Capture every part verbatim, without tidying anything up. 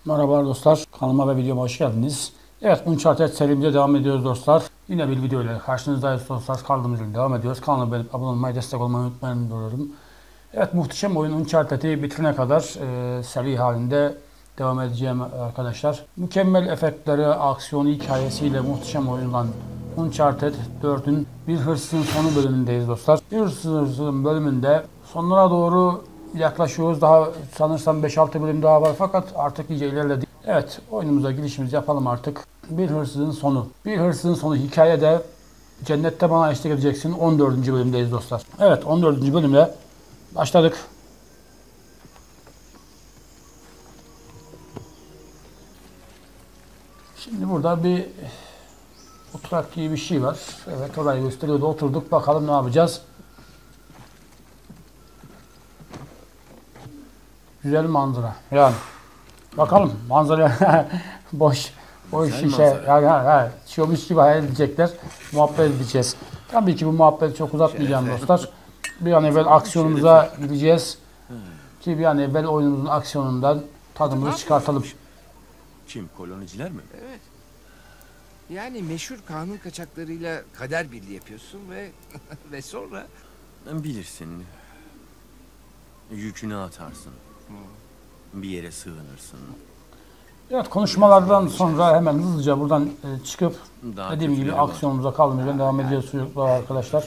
Merhaba dostlar, kanalıma ve videoma hoş geldiniz. Evet, Uncharted serimize devam ediyoruz dostlar. Yine bir video ile karşınızdayız dostlar. Kaldığımız yerden devam ediyoruz. Kanalıma beğenip abone olmayı, destek olmayı unutmayın diyorum. Evet, muhteşem oyun Uncharted'i bitirene kadar e, seri halinde devam edeceğim arkadaşlar. Mükemmel efektleri, aksiyonu, hikayesiyle muhteşem oyundan Uncharted dördün Bir Hırsızın Sonu bölümündeyiz dostlar. Bir Hırsızın bölümünde sonlara doğru yaklaşıyoruz. Daha sanırsam beş altı bölüm daha var fakat artık iyice ilerledik. Evet, oyunumuza girişimizi yapalım artık. Bir Hırsızın Sonu. Bir Hırsızın Sonu hikayede Cennette Bana Eşlik Edeceksin on dördüncü bölümdeyiz dostlar. Evet, on dördüncü bölümle başladık. Şimdi burada bir oturak gibi bir şey var. Evet, orayı gösteriyordu. Oturduk. Bakalım ne yapacağız. Güzel manzara. Yani bakalım manzara boş boş Güzel şişe. manzara. Yani ha, ha, şiyormuş gibi hayal edecekler. Muhabbet edeceğiz. Tabii ki bu muhabbeti çok uzatmayacağım dostlar. Bir an evvel aksiyonumuza gideceğiz. Ki bir an evvel oyunumuzun aksiyonundan tadımızı çıkartalım. Kim? Koloniciler mi? Evet. Yani meşhur kanun kaçaklarıyla kader birliği yapıyorsun ve ve sonra Bilirsin. Yükünü atarsın. Bir yere sığınırsın. Evet, konuşmalardan sonra hemen hızlıca buradan e, çıkıp Daha dediğim gibi kötüleri var. aksiyonumuza kaldığımızdan devam ediyoruz çocuklar arkadaşlar.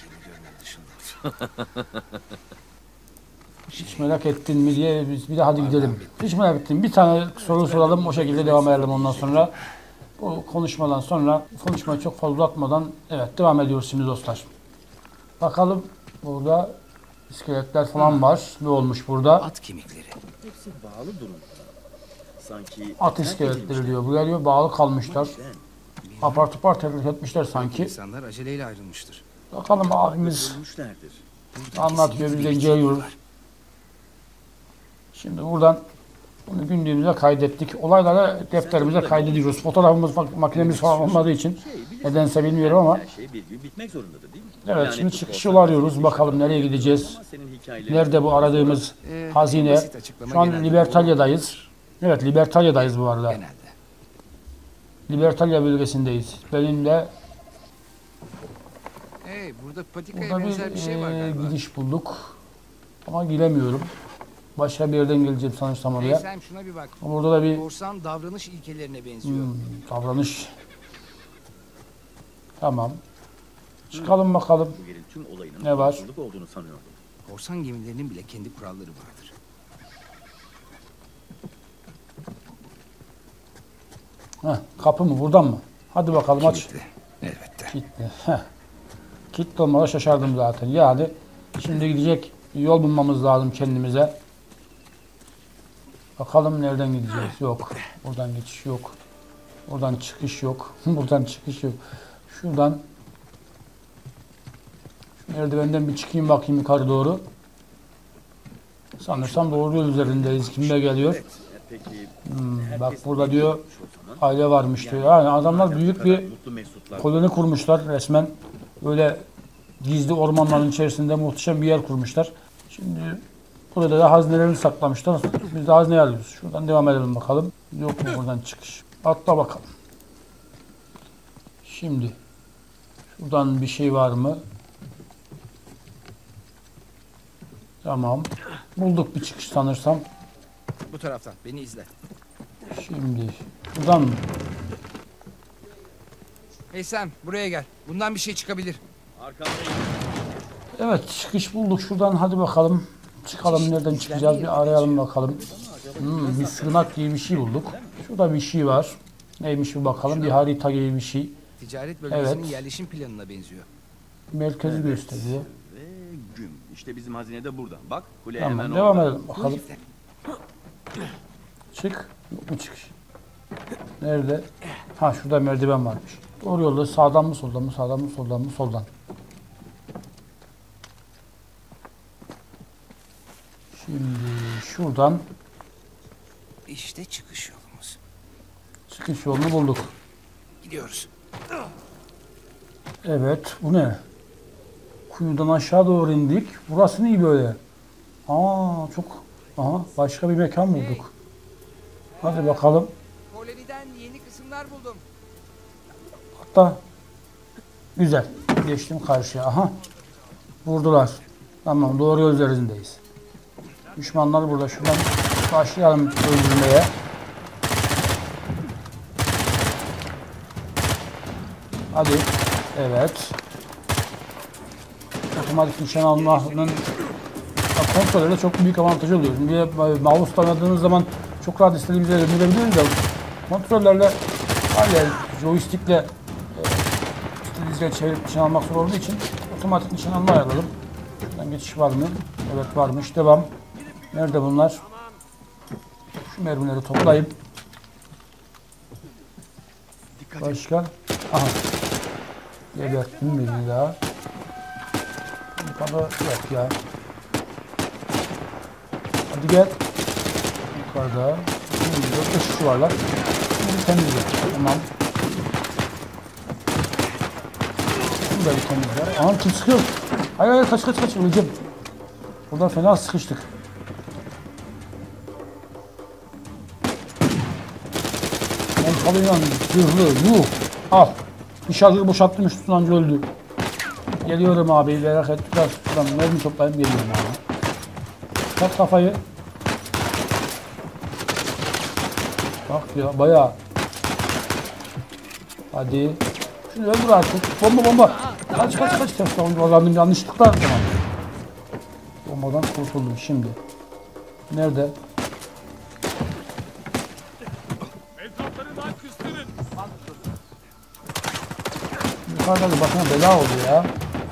Hiç merak ettin mi diye biz bir de hadi gidelim. Hiç merak ettim. Bir tane soru soralım, o şekilde devam edelim ondan sonra. Bu konuşmadan sonra, konuşmayı çok fazla uzatmadan evet devam ediyoruz şimdi dostlar. Bakalım burada iskeletler falan var. Ne olmuş burada? at kemikleri. Hepsi bağlı durum. Sanki At iskeletleri diyor. Bu geliyor bağlı kalmışlar. Apar topar terk etmişler sanki. İnsanlar aceleyle ayrılmıştır. Bakalım abimiz Ölmüşlerdir. anlatıyor, biz de inceliyoruz. Şimdi buradan bunu günlüğümüze kaydettik. Olayları defterimize kaydediyoruz. Fotoğrafımız, mak- makinemiz falan olmadığı için nedense bilmiyorum ama. Her şey bir gün bitmek zorundadır değil mi? Evet, Yani şimdi bu çıkış korsan yolu arıyoruz. gazeteci Bakalım işler- nereye gideceğiz. Ama senin hikayelerin- Nerede bu aradığımız Ee, hazine? basit açıklama Şu an genelde Libertalia'dayız. Evet, Libertalia'dayız bu arada. Genelde. Libertalia bölgesindeyiz. Benimle Hey, burada patikaya burada benzer bir bir şey var e, galiba. gidiş bulduk. Ama giremiyorum. Başka bir yerden geleceğim sanırsam Hey oraya. Sam, şuna bir bak. Burada da bir Korsan davranış ilkelerine benziyor. hmm, davranış. Tamam. Çıkalım bakalım. Bu yerin tüm olayının Ne var? korkunçluk olduğunu sanıyordum. Korsan gemilerinin bile kendi kuralları vardır. Heh, kapı mı? Buradan mı? Hadi bakalım aç. Kilitli. Elbette. Kilitli. Heh. Kilitli olmada şaşardım zaten. Yani şimdi gidecek yol bulmamız lazım kendimize. Bakalım nereden gideceğiz? Yok. Buradan geçiş yok. Buradan çıkış yok. Buradan çıkış yok. Şuradan şu merdivenden bir çıkayım bakayım yukarı doğru. Sanırsam doğru yol üzerindeyiz. Kimle geliyor? Evet. Peki Hmm, herkes bak burada diyor biliyormuş o zaman. aile varmış diyor. Yani adamlar Madem bu büyük kadar bir mutlu mesutlar koloni kurmuşlar resmen. Böyle gizli ormanların içerisinde muhteşem bir yer kurmuşlar. Şimdi burada da hazinelerini saklamışlar. Biz de hazine arıyoruz. Şuradan devam edelim bakalım. Yok mu buradan çıkış? Atla bakalım. Şimdi şuradan bir şey var mı? Tamam. Bulduk bir çıkış sanırsam. Bu taraftan. Beni izle. Şimdi buradan mı? Hey Sam, buraya gel. Bundan bir şey çıkabilir. Arkandayım. Evet, çıkış bulduk. Şuradan hadi bakalım. Çıkalım, nereden çıkacağız bir arayalım bakalım. Hmm, bir sığınak gibi bir şey bulduk. Şurada bir şey var. Neymiş bir bakalım. Bir harita gibi bir şey. Ticaret bölgesinin Evet. yerleşim planına benziyor. Merkezi gösteriyor. Ve güm. İşte bizim hazine de burada. Bak kule Tamam, hemen devam orada. edelim bakalım. Çık. Yok mu çıkış? Nerede? Ha, şurada merdiven varmış. Doğru yolda sağdan mı soldan mı sağdan mı soldan mı soldan. Şimdi şuradan İşte çıkış yolumuz. çıkış yolunu bulduk. Gidiyoruz. Evet, bu ne? Kuyudan aşağı doğru indik. Burası ne böyle? Aa, çok... Aha, başka bir mekan bulduk. Hadi bakalım. Koloniden yeni kısımlar buldum. Hatta güzel. Geçtim karşıya. Aha. Vurdular. Tamam, doğru yol üzerindeyiz. Düşmanlar burada. Şuradan başlayalım öldürmeye. Hadi. Evet. Otomatik nişan almanın kontrolörde çok büyük avantajı oluyor. Şimdi mouse oynadığınız zaman çok rahat istediğimiz yere döndürebiliyoruz da kontrollerle hala joystickle e, istediğiniz yere çevirip nişan almak zor olduğu için otomatik nişan alma ayarladım. Şuradan geçiş var mı? Evet, varmış. Devam. Nerede bunlar? Şu mermileri toplayayım. Başka? Aha. Geberttim birini daha. Yukarıda yok ya. Hadi gel. Yukarıda. Şimdi dört kişi varlar. Şimdi temizle. Tamam. Şimdi bir temizle. Aha, kim sıkıyor? Hayır hayır, kaç kaç kaç. Öleceğim. Burada fena sıkıştık. Pompalıyla zırhlı. Yuh. Al. Bir şarjı boşalttım, üstünden anca öldü. Geliyorum abi, merak et. Biraz şuradan mermi toplayayım, geliyorum abi. Kat kafayı. Bak ya, bayağı. Hadi. Şunu öldür artık. Bomba bomba. Kaç kaç kaç. Kazandım yanlışlıkla. Tamam. Bombadan kurtuldum şimdi. Nerede? Yukarıda başına bela oldu ya.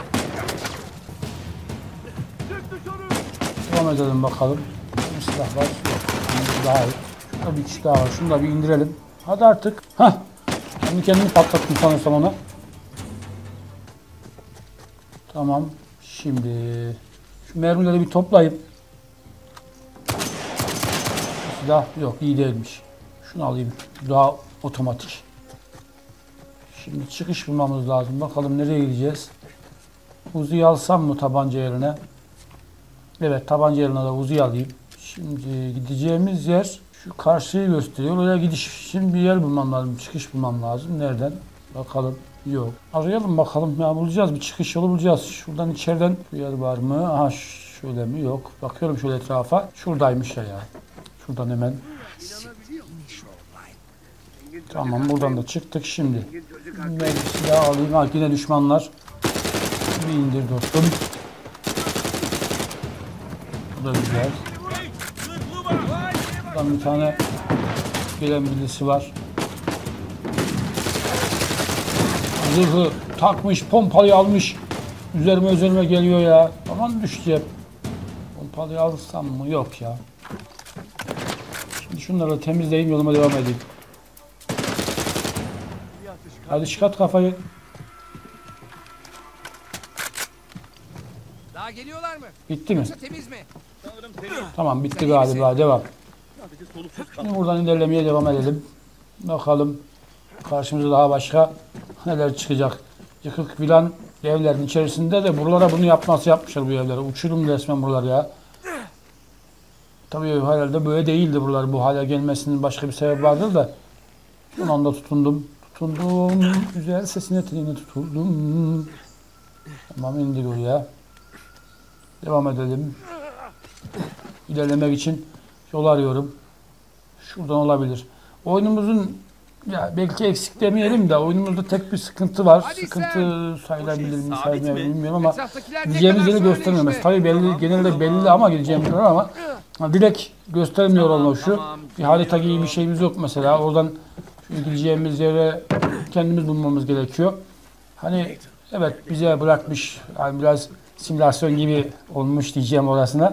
Devam edelim bakalım. Bir silah var. Şimdi daha iyi. Şurada bir kişi daha var. Şunu da bir indirelim. Hadi artık. Hah. Kendi kendini patlattım sanırsam ona. Tamam. Şimdi şu mermileri bir toplayayım. Silah yok, iyi değilmiş. Şunu alayım. Daha otomatik. Şimdi çıkış bulmamız lazım. Bakalım nereye gideceğiz? Uzi'yi alsam mı tabanca yerine? Evet, tabanca yerine de Uzi'yi alayım. Şimdi gideceğimiz yer şu karşıyı gösteriyor. Oraya gidiş için bir yer bulmam lazım. Çıkış bulmam lazım. Nereden? Bakalım. Yok. Arayalım bakalım. Ya bulacağız. Bir çıkış yolu bulacağız. Şuradan içeriden bir yer var mı? Aha, şöyle mi? Yok. Bakıyorum şöyle etrafa. Şuradaymış ya ya. Şuradan hemen. Tamam, buradan da çıktık şimdi. Ben silah alayım. Ha, yine düşmanlar. Bir indir dostum. Bu da güzel. Buradan bir tane gelen birisi var. Zırhı takmış, pompalıyı almış. Üzerime üzerime geliyor ya. Aman düşeceğim. Pompalıyı alırsam mı? Yok ya. Şimdi şunları temizleyeyim, yoluma devam edeyim. Hadi çıkart kafayı. Daha geliyorlar mı? Bitti mi? Yoksa temiz mi? Tamam, bitti galiba. Devam. Şimdi buradan ilerlemeye devam edelim. Bakalım karşımıza daha başka neler çıkacak. Yıkık filan evlerin içerisinde de buralara bunu yapması yapmışlar bu evlere. Uçurum resmen buralar ya. Tabii herhalde böyle değildi buralar. Bu hale gelmesinin başka bir sebebi vardır da. Son anda tutundum. Tutundum. Güzel sesine teline tutuldum. Tamam, indir oraya. Devam edelim. İlerlemek için yol arıyorum. Şuradan olabilir. Oyunumuzun ya belki eksik demeyelim de oyunumuzda tek bir sıkıntı var. Hadi sıkıntı sen. sayılabilir mi, Sabit sayılmayabilir mi? bilmiyorum ama Etraftakiler ne gideceğimiz kadar yeri söyle göstermiyoruz. işte. Tabii belli, genelde belli ama gideceğimiz yer ama ha, direkt göstermiyor Tamam, olan şu. tamam, Bir harita gibi biliyorum. bir şeyimiz yok mesela. Oradan şu gideceğimiz yere kendimiz bulmamız gerekiyor. Hani evet, bize bırakmış, yani biraz simülasyon gibi olmuş diyeceğim orasına.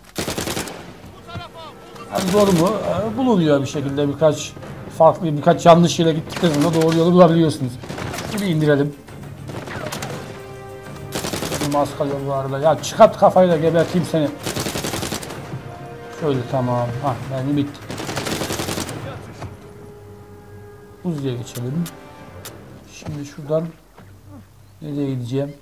Yani doğru mu? Ee, bulunuyor bir şekilde, birkaç farklı, birkaç yanlış yere gittikten sonra doğru yolu bulabiliyorsunuz. Şimdi indirelim. Benim az kalıyor bu arada. Ya çıkart kafayı da geberteyim seni. Şöyle, tamam. Hah, yani bitti. Uzi'ye geçelim. Şimdi şuradan nereye gideceğim?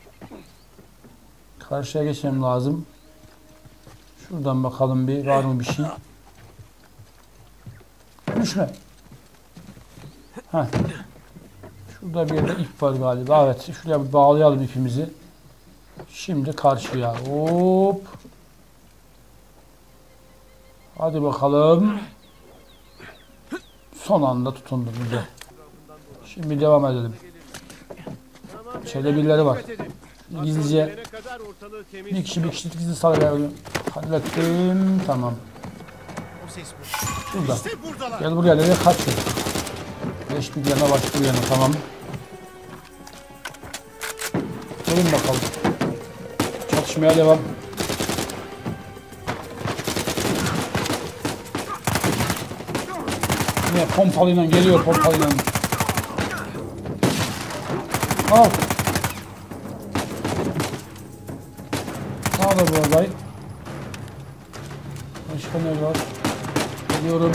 Karşıya geçmem lazım. Şuradan bakalım bir var mı bir şey. düşme. Heh. Şurada bir yerde ip var galiba. Evet. Şuraya bir bağlayalım ipimizi. Şimdi karşıya. Hop. Hadi bakalım. Son anda tutundu bize. Şimdi devam edelim. İçeride birileri var. Gizlice bir kişi bir kişi gizli sarıyor. Hallettim. Tamam. Burada. Gel buraya. Nereye kaçıyor? Beş bir yana baş bir yana. Tamam. Gelin bakalım. Çatışmaya devam. Yine pompalıyla geliyor pompalıyla. Al. Sağda bu olay. Başka ne var? Geliyorum.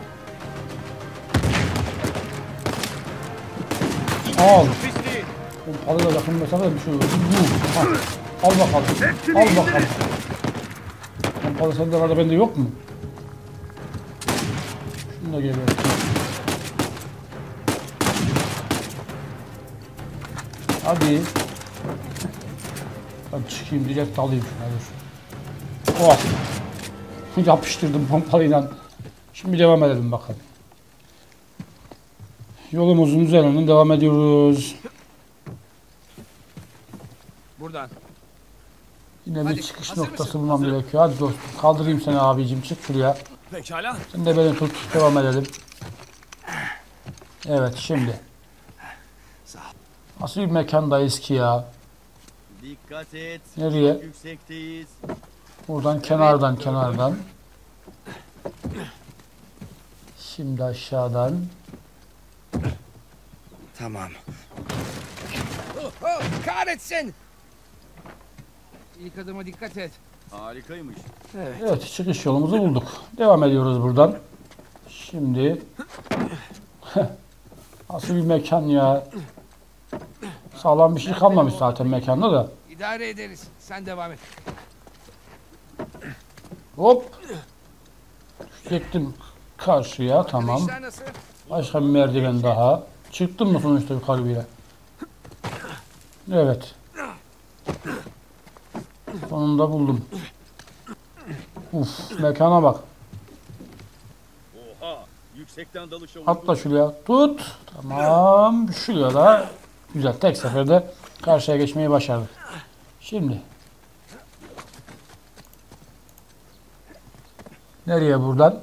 Al. Pompalı da yakın mesafede bir şey yok. Al bakalım. Al bakalım. Pompalı sende var da bende yok mu? Şunu da geliyor. Hadi. Ben çıkayım direkt alayım şunu. Oh. Yapıştırdım pompalıyla. Şimdi devam edelim bakalım. Yolumuzun üzerinden devam ediyoruz. Buradan. Yine bir Hadi, çıkış hazır noktası mısın? bulmam gerekiyor. Hadi dostum kaldırayım seni abicim, çık şuraya. Pekala. Sen de beni tut, devam edelim. Evet şimdi. Sağ ol. Nasıl bir mekandayız ki ya? Dikkat et. Nereye? Çok yüksekteyiz. Buradan kenardan kenardan. Şimdi aşağıdan. Tamam. Oh, oh, kahretsin. İlk adıma dikkat et. Harikaymış. Evet. Evet, çıkış yolumuzu bulduk. Devam ediyoruz buradan. Şimdi. Nasıl bir mekan ya? Sağlam bir şey kalmamış zaten mekanda da. İdare ederiz. Sen devam et. Hop. Çektim karşıya, tamam. İşler nasıl? Başka bir merdiven daha. Çıktım mı sonuçta yukarı bir yere? Evet. Sonunda buldum. Uf, mekana bak. Oha! Yüksekten dalışa Atla şuraya. Tut. Tamam. Şuraya da. Güzel. Tek seferde karşıya geçmeyi başardık. Şimdi. Nereye buradan?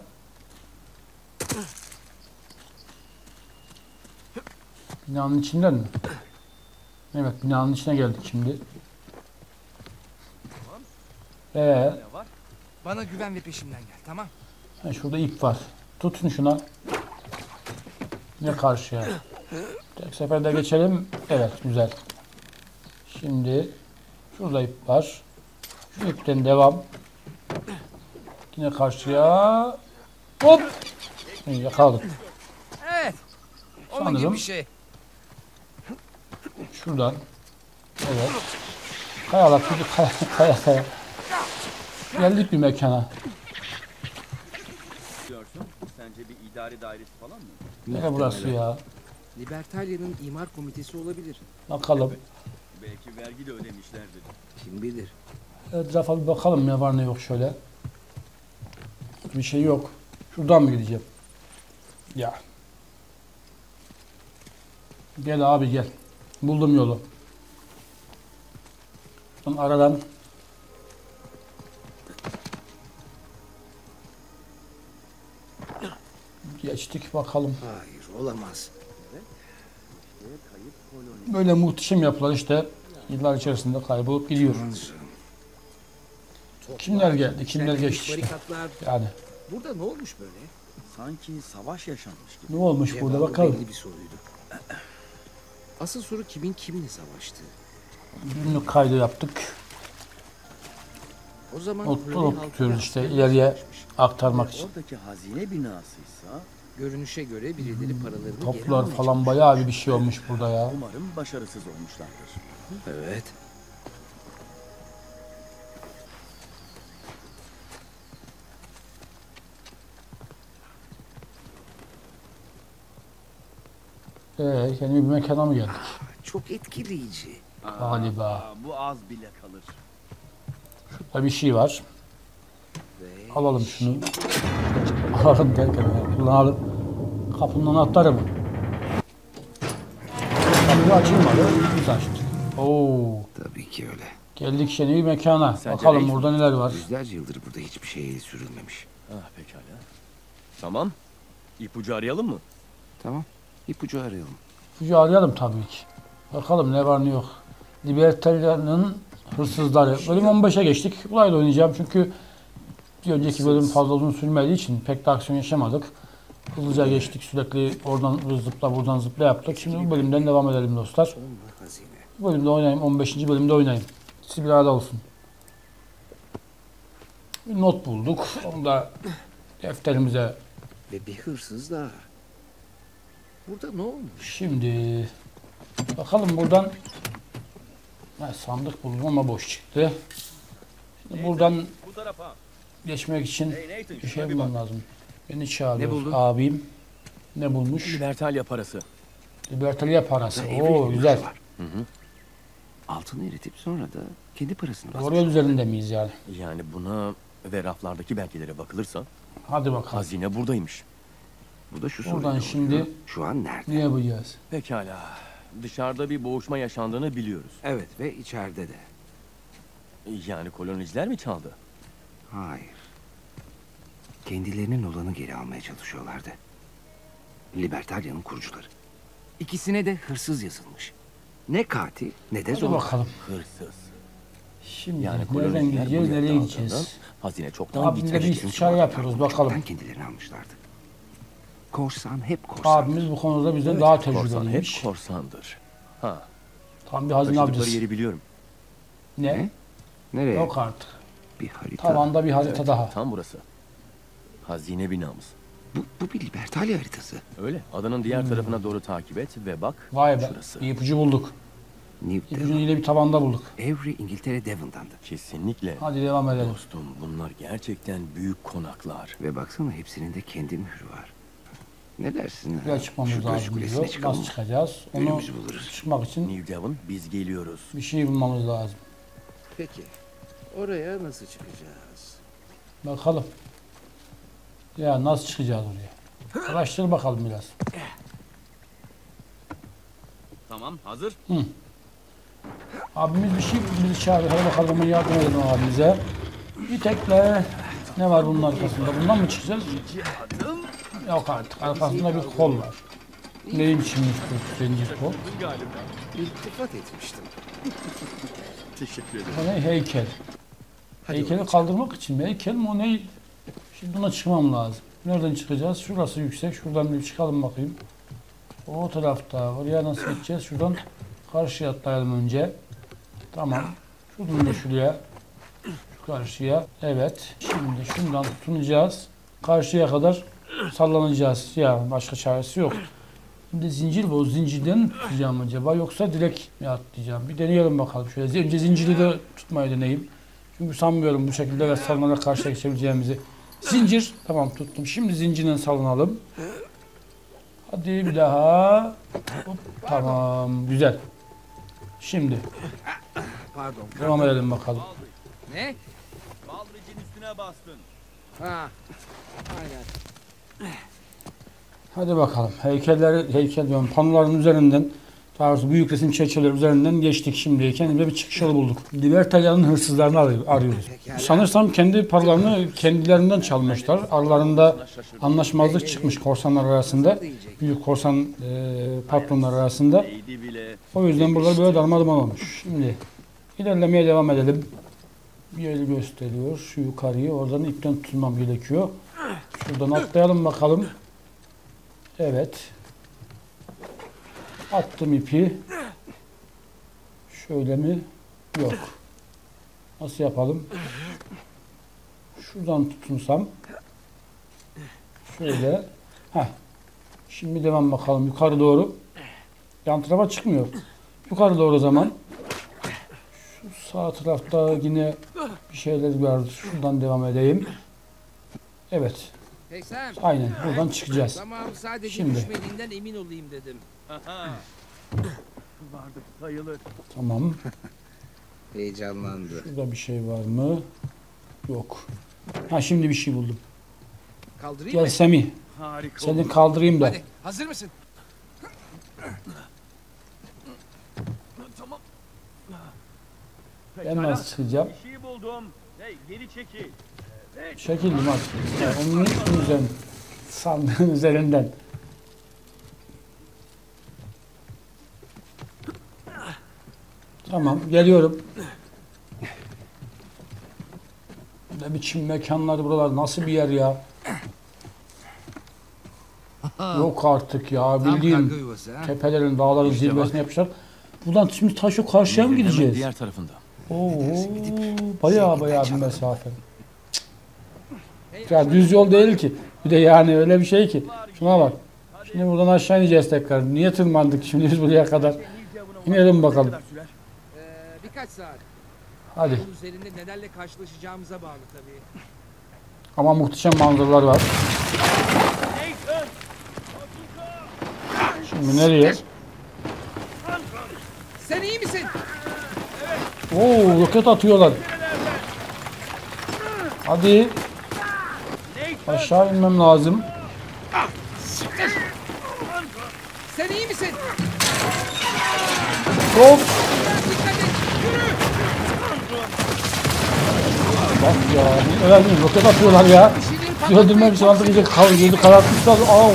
Binanın içinden mi? Evet, binanın içine geldik şimdi. Ee, Bana güven ve peşimden gel, tamam? ha, şurada ip var. Tutun şuna. Ne karşıya? Tek seferde geçelim. Evet, güzel. Şimdi şurada ip var. Şu ipten devam. Yine karşıya. Hop! İyi, yakaladık. Evet. Onun Sanırım. gibi bir şey. Şuradan. Evet. Kayalar, çocuk kaya kaya kaya. Geldik bir mekana. diyorsun. Sence bir idari dairesi falan mı? Nere burası ya? Libertalia'nın imar komitesi olabilir. Bakalım. Belki vergi de ödemişlerdir. Kim bilir? Etrafa bir bakalım ne var ne yok şöyle. Bir şey yok. Şuradan mı gideceğim? Ya. Gel abi gel. Buldum yolu. Son aradan geçtik bakalım. Hayır, olamaz. Böyle muhteşem yapılar işte yıllar içerisinde kaybolup gidiyor. Kimler geldi, kimler geçti işte. Barikatlar. Yani Burada ne olmuş böyle? Sanki savaş yaşanmış gibi. ne olmuş burada Cevabı bakalım. belli bir soruydu. Asıl soru kimin kimle savaştı? Günlük kaydı yaptık. O zaman Not, Hürri not halkı tutuyoruz ve işte askerler ileriye savaşmış. aktarmak için. Oradaki hazine binasıysa Görünüşe göre birileri paralarını geri Toplar almaya falan bayağı bir şey olmuş burada ya. umarım başarısız olmuşlardır. çalışıyor. Evet. Ee, yeni bir mekana mı geldik? Çok etkileyici. Galiba. Aa, bu az bile kalır. Burada bir şey var. Ve Alalım şunu. Alalım derken ya, kullanalım. Kapının anahtarı mı? Kapı açılmadı. Biz açtık. Oo. tabii ki öyle. Geldik yeni bir mekana. Sence Bakalım Reis mi? burada neler var. Yüzlerce yıldır burada hiçbir şey el sürülmemiş. Ah pekala. Tamam. İpucu arayalım mı? Tamam. İpucu arayalım. Çocuğu arayalım tabii ki. Bakalım ne var ne yok. Libertalia'nın hırsızları. Bölüm on beşe geçtik. Burayı da oynayacağım çünkü bir önceki bölüm fazla uzun sürmediği için pek de aksiyon yaşamadık. Hızlıca geçtik. Sürekli oradan zıpla buradan zıpla yaptık. Şimdi bu bölümden devam edelim dostlar. Onunla hazine. Bu bölümde oynayayım. on beşinci bölümde oynayayım. Siz bir arada olsun. Bir not bulduk. Onu da defterimize. Ve bir hırsız daha. Burada ne olmuş? Şimdi bakalım buradan ha, sandık buldum ama boş çıktı. Şimdi buradan Bu tarafa. geçmek için Hey Nathan, bir şey şuna bir bulmam lazım. Beni çağırıyor. Ne buldun? Abim ne bulmuş? Libertalia parası. Libertalia parası. Burada Oo evrenin güzel. var. Altını eritip sonra da kendi parasını basmış. Oraya üzerinde miyiz yani? Yani buna ve raflardaki belgelere bakılırsa Hadi bakalım. hazine buradaymış. Bu da şu Buradan soruyu şimdi- doğuruyor. Şu an nerede? Ne yapacağız? Pekala. Dışarıda bir boğuşma yaşandığını biliyoruz. Evet ve içeride de. Yani koloniciler mi çaldı? Hayır. Kendilerinin olanı geri almaya çalışıyorlardı. Libertalia'nın kurucuları. İkisine de hırsız yazılmış. Ne katil ne de Hadi zorba. bakalım. Hırsız. Şimdi Yani nereden koloniciler gideceğiz, bu nereye yaptığı gideceğiz? aldığından hazine çoktan Abimle bir gitmiş. istişare yapıyoruz bakalım. Çoktan kendilerini almışlardı. Korsan hep korsan. Abimiz bu konuda bizden Evet, daha korsan hep tecrübeliymiş. korsandır. Ha, Tam bir hazine taşıdıkları avcısı. yeri biliyorum. Ne? Ne? Nereye? Yok artık. Bir harita. Tavanda bir harita Evet, daha. tam burası. Hazine binamız. Bu, bu bir Libertalia haritası. Öyle. Adanın diğer tarafına doğru takip et ve bak Hmm. Vay be. şurası. Bir ipucu bulduk. New İpucunu Devon. yine bir tavanda bulduk. Avery İngiltere Devon'dandı. Kesinlikle. Hadi devam edelim. Dostum bunlar gerçekten büyük konaklar. Ve baksana hepsinin de kendi mührü var. Ne dersin? Buraya çıkmamız Şu göz lazım kulesine diyor. çıkalım. Nasıl çıkacağız? Onu Önümüzü buluruz. çıkmak için New Devon biz geliyoruz. bir şey bulmamız lazım. Peki. Oraya nasıl çıkacağız? Bakalım. Ya nasıl çıkacağız oraya? Araştır bakalım biraz. Tamam hazır. Abimiz bir şey bizi çağırıyor. Hadi bakalım hemen yardım edelim abimize. Bir tekle. Ne var bunun arkasında? Bundan mı çıkacağız? Yok artık. Arkasında bir kol var. Neymiş şimdi bu zincir kol? İltifat etmiştim. Teşekkür ederim. Bu ne? Heykel. Heykeli kaldırmak için mi? Heykel mi o ne? Şimdi buna çıkmam lazım. Nereden çıkacağız? Şurası yüksek. Şuradan bir çıkalım bakayım. O tarafta. Oraya nasıl gideceğiz? Şuradan karşıya atlayalım önce. Tamam. Şuradan da şuraya. Şu karşıya. Evet. Şimdi şundan tutunacağız. Karşıya kadar sallanacağız. Ya başka çaresi yok. Şimdi zincir bu. O zincirden mi tutacağım acaba yoksa direkt mi atlayacağım? Bir deneyelim bakalım. Şöyle önce zinciri de tutmayı deneyeyim. Çünkü sanmıyorum bu şekilde ve sallanarak karşıya geçebileceğimizi. Zincir. Tamam tuttum. Şimdi zincirden sallanalım. Hadi bir daha. Hop, tamam. Güzel. Şimdi Pardon. devam edelim bakalım. Ne? Baldrich'in üstüne bastın. Ha. Aynen. Hadi bakalım. Heykelleri, heykel diyorum, panoların üzerinden, daha doğrusu büyük resim çerçeveleri üzerinden geçtik şimdi. Kendimize bir çıkış yolu bulduk. Libertalia'nın hırsızlarını arıyor- arıyoruz. Sanırsam kendi paralarını kendilerinden çalmışlar. Aralarında anlaşmazlık çıkmış korsanlar arasında. Büyük korsan e, patronlar arasında. Neydi bile. O yüzden burada böyle darmadağın olmuş. Şimdi ilerlemeye devam edelim. Bir yeri gösteriyor. Şu yukarıyı. Oradan ipten tutulmam gerekiyor. Şuradan atlayalım bakalım. Evet. Attım ipi. Şöyle mi? Yok. Nasıl yapalım? Şuradan tutunsam. Şöyle. Heh. Şimdi devam bakalım yukarı doğru. Yan tarafa çıkmıyor. Yukarı doğru o zaman. Şu sağ tarafta yine bir şeyler vardı. Şuradan devam edeyim. Evet. Hey Sam. Aynen buradan çıkacağız. Tamam, sadece Şimdi. düşmediğinden emin olayım dedim. Vardık sayılır. Tamam. Heyecanlandı. Şurada bir şey var mı? Yok. Ha şimdi bir şey buldum. Kaldırayım Gel mı? Semih. Harika Seni oldu. kaldırayım da. Hadi, hazır mısın? Tamam. Ben Pekala. nasıl çıkacağım? Bir şey buldum. Hey geri çekil. Evet. Çekildim artık. Ya, onun üzerinden. Sandığın üzerinden. Tamam geliyorum. Ne biçim mekanlar buralar, nasıl bir yer ya? Yok artık ya, Tam karga bildiğin yuvası ha. tepelerin, dağların İşte zirvesine bak. yapmışlar. Buradan şimdi taşı karşıya mı Nehrin hemen gideceğiz? diğer tarafında. Oo, bayağı bayağı bir mesafe. Ya düz yol değil ki. Bir de yani öyle bir şey ki. Şuna bak. Şimdi buradan aşağı ineceğiz tekrar. Niye tırmandık şimdi biz buraya kadar? İnelim bakalım. Ne kadar sürer? Ee, birkaç saat. Hadi. Bunun üzerinde nelerle karşılaşacağımıza bağlı tabii. Ama muhteşem manzaralar var. Nathan! Şimdi nereye? Sen iyi misin? Oo, roket atıyorlar. Hadi. Nathan! Aşağı inmem lazım. Sen iyi misin? Hop. Dikkat et. Yürü. Bak ya. Öyle değil, roket atıyorlar ya. Bir şeyleri patlatmaya Öldürmek için artık iyice kar, gözü karartmışlar. Au.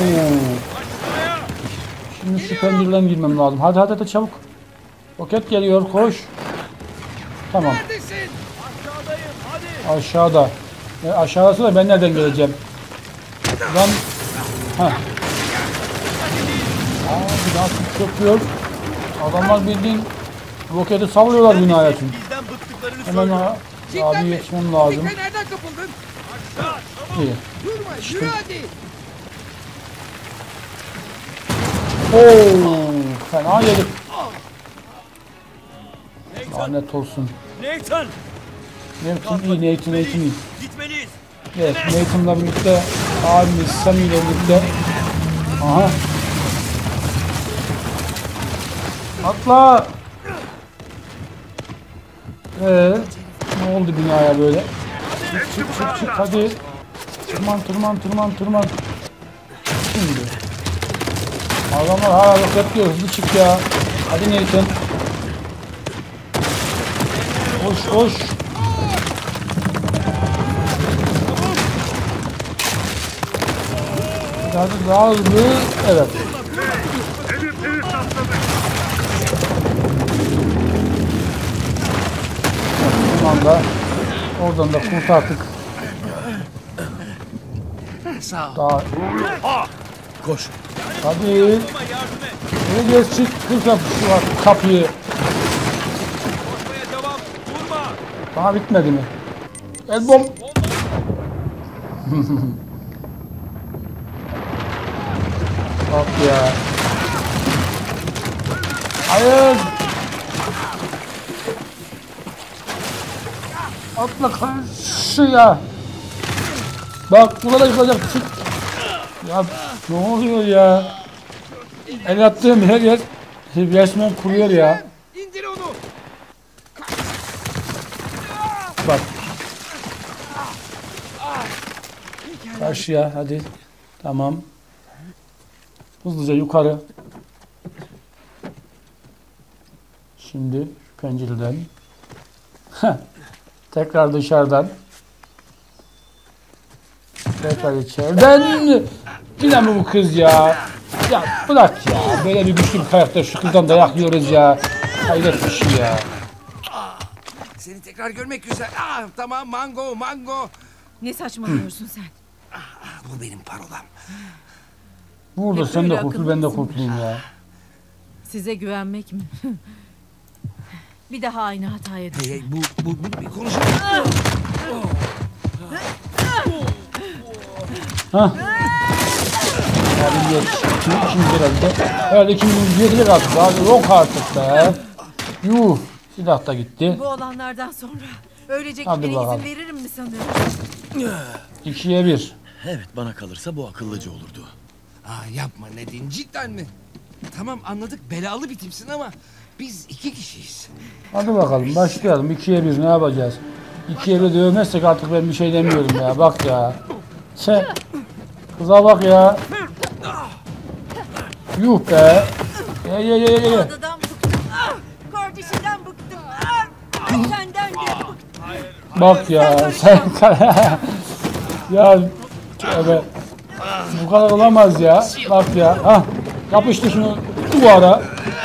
Şimdi şu pencereden girmem lazım. Hadi hadi hadi çabuk. Roket geliyor, koş. Tamam. Neredesin? Aşağıdayım hadi. Aşağıda. E, aşağısı da ben nereden geleceğim? Lan. Heh. Aa, bir daha çöküyor. Adamlar bildiğin roketi sallıyorlar binaya çünkü. Bizden bıktıklarını Hemen söylüyor. ha, abi yetişmem lazım. Dikkat, nereden kapıldın? Aşağı çabuk. İyi. Durma, yürü hadi. Oo, fena yedik. Nathan! Lanet olsun. Nathan! Nathan iyi, Nathan, Nathan iyi. Gitmeliyiz. Evet, Nathan'la birlikte, abimiz Sammy ile birlikte. Aha. Atla. Ee, ne oldu binaya böyle? Çık çık çık çık hadi. Tırman tırman tırman tırman. Şimdi. Adamlar hala roket diyor, hızlı çık ya. Hadi Nathan. Koş koş. Hadi daha hızlı. Evet. Şu anda oradan da kurtardık. Sağ ol. Daha Koş. hadi. Ama yardım et. Öyle geç çık. Kır kapı şu kapıyı. Koşmaya devam. Durma. Daha bitmedi mi? El bom. Bak ya. Hayır. Atla karşıya. Bak burada yıkılacak. Çık. Ya ne oluyor ya? El attığım her yer resmen kuruyor ya. İndir onu. Bak. Karşıya hadi. Tamam. Hızlıca yukarı. Şimdi şu pencereden. Heh. Tekrar dışarıdan. Tekrar içeriden. Yine mi bu kız ya? Ya bırak ya. Böyle bir güçlü bir karakter. Şu kızdan dayak yiyoruz ya. Hayret bir şey ya. Seni tekrar görmek güzel. Ah, tamam, mango, mango. Ne saçmalıyorsun sen? Bu benim parolam. Burada Hep sen de böyle kurtul, ben de akıllısın. kurtulayım ya. Size güvenmek mi? Bir daha aynı hataya Hey, düşme. hey, bu, bu, bu bir konuşalım. Hah. Abi yetişti. İkinci herhalde. Herhalde ikinci yediler artık. Abi yok artık be. Yuh. Silah da gitti. Bu olanlardan sonra öylece Hadi gitmene bakalım. izin veririm mi sanıyorsun? İkiye bir. Evet, bana kalırsa bu akıllıca olurdu. Aa, yapma Nedin, cidden mi? Tamam anladık, belalı bir tipsin ama biz iki kişiyiz. Hadi bakalım başlayalım. İkiye bir ne yapacağız? İkiye bir dövmezsek artık ben bir şey demiyorum ya. Bak ya. Sen kıza bak ya. Yuh be. Ye ye ye ye. Adadan bıktım. Kardeşinden bıktım. Senden de bıktım. Bak ya sen ya evet. Bu kadar olamaz ya. Bak ya. Ha. Yapıştı şunu duvara.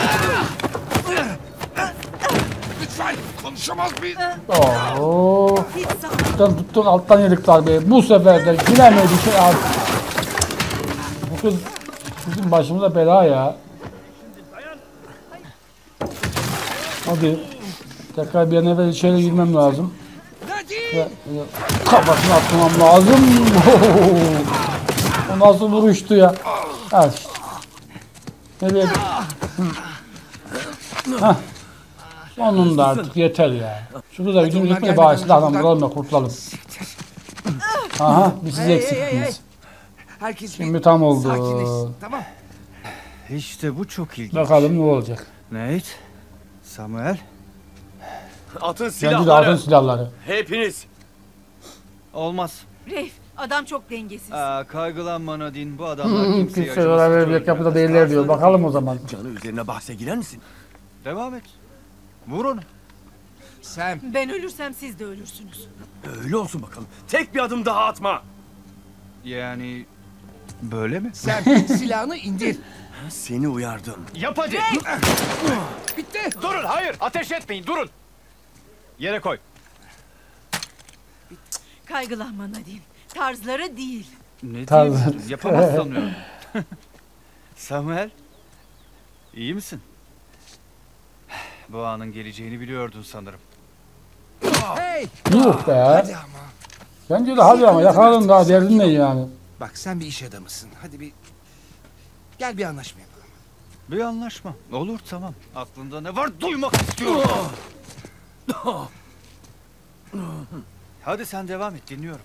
Lütfen konuşamaz mıyız? Oo. Hiç sağ Tuttan tuttuk alttan yedik darbeyi. Bu sefer de gülemedik şey al. Bu kız bizim başımıza bela ya. Hadi. Tekrar bir an evvel içeri girmem lazım. Nedin! Ve, e, kafasını atmam lazım. O nasıl vuruştu ya. Ha işte. Nereye? Hah. Sonunda artık yeter ya. Şu kıza gücümüz onlar yetmedi gelmeden bari önce silahdan buradan- vuralım da kurtulalım. Aha bir siz Hey, hey, hey, eksiktiniz. Herkes Şimdi bir tam oldu. sakinleşsin, tamam. İşte bu çok ilginç. Bakalım ne olacak. Nate, Samuel, Atın Bence de silahları. atın silahları. Hepiniz. olmaz. Reif, adam çok dengesiz. Aa, kaygılanma Nadine, bu adamlar kimseye Kimse acımasız zarar verecek öldürmez. yapıda değiller diyor. Bakalım o zaman. Canı üzerine bahse girer misin? Devam et. Vur onu. Sam, Ben ölürsem siz de ölürsünüz. Öyle olsun bakalım. Tek bir adım daha atma. Yani böyle mi? Sam silahını indir. Seni uyardım. Yap hadi. Bitti. Durun, hayır, ateş etmeyin, durun. Yere koy. Kaygılanma Nadine. Tarzları değil. Ne Tabii. diyeyim? Yapamaz sanıyorum. Samuel, iyi misin? Bu anın geleceğini biliyordun sanırım. Hey! Yuh be. Hadi ama. Bence de hadi ama yakaladın daha derdin ne yani. Bak sen bir iş adamısın. Hadi bir... Gel bir anlaşma yapalım. Bir anlaşma. Olur, tamam. Aklında ne var duymak istiyorum. Hadi sen devam et, dinliyorum.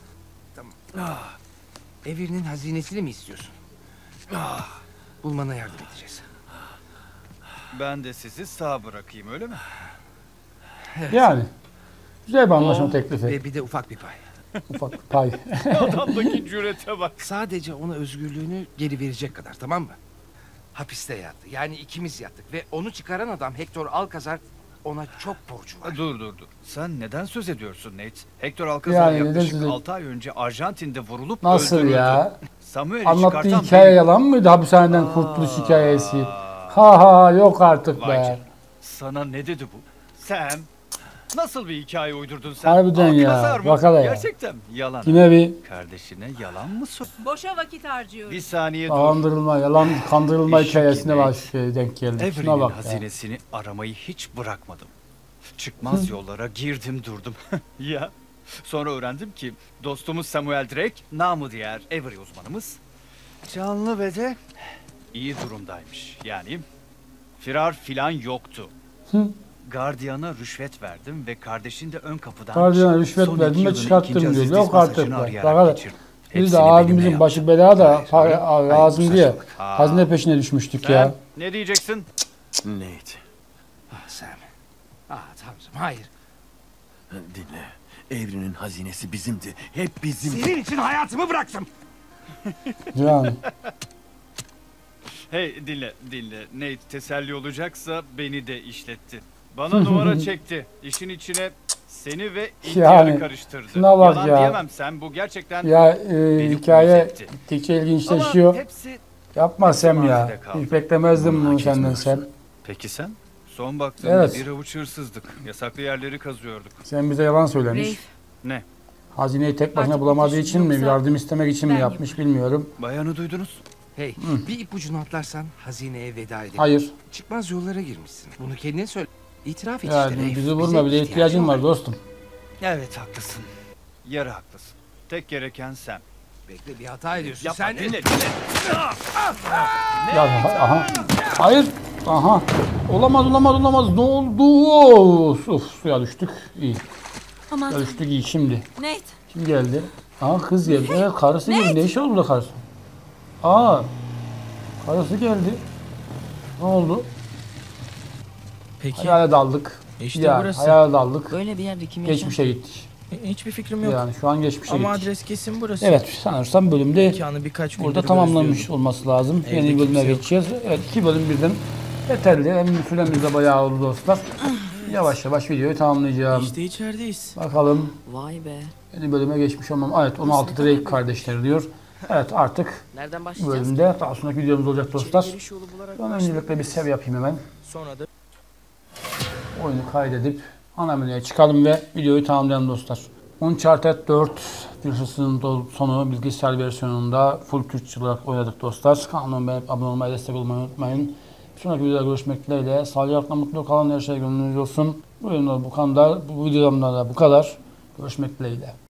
Evrenin hazinesini mi istiyorsun? Bulmana yardım edeceğiz. Ben de sizi sağ bırakayım, öyle mi? Yani. Güzel bir anlaşma teklifi. Ve bir de ufak bir pay. Ufak bir pay. Adamdaki cürete bak. Sadece ona özgürlüğünü geri verecek kadar, tamam mı? Hapiste yattı. Yani ikimiz yattık. Ve onu çıkaran adam Hector Alcazar, ona çok borcu var. Dur dur dur. Sen neden söz ediyorsun Nate? Hector Alcazar Yani neden yaklaşık söz ed- altı ay önce Arjantin'de vurulup Nasıl öldürüldü. ya? Samuel'i Anlattığı çıkartan hikaye benim. yalan mıydı? Hapishaneden kurtuluş hikayesi. Ha ha yok artık Vay be. canına. Sana ne dedi bu? Sam, nasıl bir hikaye uydurdun sen? Harbiden ya, Alcazar mı? bak hele ya. Gerçekten mi? Yalan. Yine bir Kardeşine yalan mı sor? Boşa vakit harcıyorum. Bir saniye dur. dolandırılma, yalan kandırılma Eşek hikayesine yine. baş şey, denk geldik. Şuna Avery'nin bak ya. hazinesini aramayı hiç bırakmadım. Çıkmaz yollara girdim durdum. Ya. Sonra öğrendim ki dostumuz Samuel Drake, namı diğer Avery uzmanımız, canlı ve de iyi durumdaymış. Yani firar filan yoktu. Hı. Gardiyana rüşvet verdim ve kardeşin de ön kapıdan Gardiyana rüşvet son verdim iki ve yılını çıkarttım ikinci diyor. aziz Yok dispans artık saçını be. arayarak Bak hele. geçirdim. Biz Hepsini de benimle abimizin yaptı. başı belada Hayır, hayır. para- Hayır, lazım bu diye saçmalık. Aa. hazine peşine düşmüştük Sen ya. ne diyeceksin? Nate, Ah Sam. Ah Tanrım, hayır. dinle. Evrenin hazinesi bizimdi. Hep bizimdi. Senin için hayatımı bıraktım. Yani. Hey dinle dinle. Nate teselli olacaksa beni de işletti. Bana numara çekti. İşin içine seni ve intiharı Yani, karıştırdı. şuna bak Yalan ya. diyemem, sen bu gerçekten Ya e, Beni hikaye uyuz etti. gittikçe ama ilginçleşiyor. hepsi... Yapma Sem ya. manada kaldı. Hiç beklemezdim bunu Hak senden etmiyorsun. Sem. Peki sen? Son baktığımda Evet. bir avuç hırsızdık. Yasaklı yerleri kazıyorduk. Sen bize yalan söylemiş. Reif, Ne? Hazineyi tek başına Artık bulamadığı bir için mi, yoksa yardım istemek için mi ben yapmış bilmiyorum. Bayanı duydunuz? Hey, bir ipucunu atlarsan hazineye veda edelim. Hayır. Çıkmaz yollara girmişsin. Bunu kendine söyle. İtiraf et Yani işte Reif. bizi vurma, bize ihtiyacın var dostum. Evet haklısın. Yarı haklısın. Tek gereken sen. Bekle, bir hata ediyorsun. Yapma Sen dinle dinle. Ya aha. Hayır. Aha. Olamaz olamaz olamaz. Ne oldu? Of, suya düştük. İyi. aman Suya düştük iyi şimdi. Nate, Kim geldi? Aa kız geldi. Evet, karısı geldi. Ne iş oldu burada karısı? Aa. Karısı geldi. Ne oldu? Peki Hayale daldık. işte ya, burası. hayale daldık. Böyle bir yerde kim yaşar? Geçmişe gittik. E, Hiçbir fikrim yok. Yani şu an geçmişe Ama gittik. adres kesin burası. Evet sanırsam bölümde Mekanı birkaç gündür burada tamamlanmış gözlüyordum. olması lazım. Evde Yeni bölüme kimse yok. geçeceğiz. Evet iki bölüm birden yeterli. Hem süremiz de bayağı oldu dostlar. Yavaş yavaş videoyu tamamlayacağım. İşte içerideyiz. Bakalım Vay be. yeni bölüme geçmiş olmam. Evet on altı Drake kardeşleri diyor. Evet artık Nereden bu başlayacağız? bölümde daha sonraki videomuz olacak dostlar. Giriş yolu bularak Ben öncelikle bir sev yapayım hemen. sonra da Oyunu kaydedip ana menüye çıkalım ve videoyu tamamlayalım dostlar. Uncharted dört Yılsız'ın sonu bilgisayar versiyonunda full Türkçe olarak oynadık dostlar. Kanalıma beğenip abone olmayı, destek olmayı unutmayın. Bir sonraki videoda görüşmek dileğiyle. Sağlıcakla mutlu kalın, her şey gönlünüzce olsun. Bu videomda bu kadar, bu videomda da bu kadar. Görüşmek dileğiyle.